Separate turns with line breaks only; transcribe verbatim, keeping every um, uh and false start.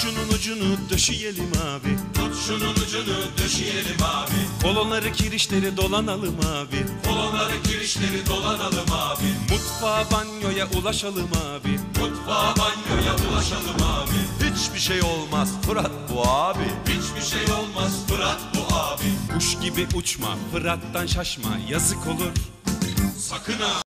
şunun ucunu döşeyelim abi.
Tut şunun ucunu döşeyelim abi.
Kolonları kirişleri dolanalım abi.
Kolonları kirişleri dolanalım abi.
Mutfağa banyoya ulaşalım abi.
Mutfağa banyoya ulaşalım abi.
Hiçbir şey olmaz Fırat bu abi.
Hiçbir şey olmaz Fırat bu abi.
Kuş gibi uçma, Fırat'tan şaşma, yazık olur.
Sakın ha.